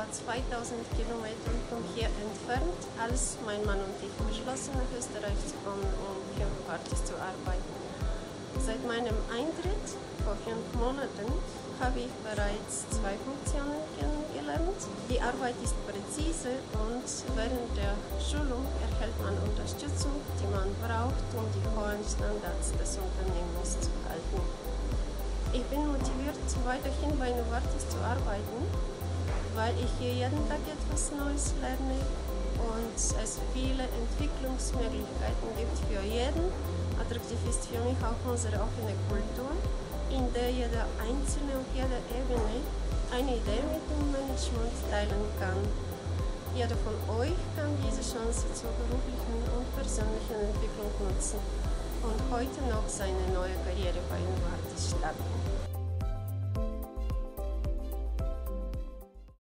2000 Kilometer von hier entfernt, als mein Mann und ich beschlossen, nach Österreich zu kommen, um für Novartis zu arbeiten. Seit meinem Eintritt vor 5 Monaten habe ich bereits 2 Funktionen kennengelernt. Die Arbeit ist präzise und während der Schulung erhält man Unterstützung, die man braucht, um die hohen Standards des Unternehmens zu halten. Ich bin motiviert, weiterhin bei Novartis zu arbeiten, weil ich hier jeden Tag etwas Neues lerne und es viele Entwicklungsmöglichkeiten gibt für jeden. Attraktiv ist für mich auch unsere offene Kultur, in der jeder Einzelne auf jeder Ebene eine Idee mit dem Management teilen kann. Jeder von euch kann diese Chance zur beruflichen und persönlichen Entwicklung nutzen und heute noch seine neue Karriere bei Novartis starten.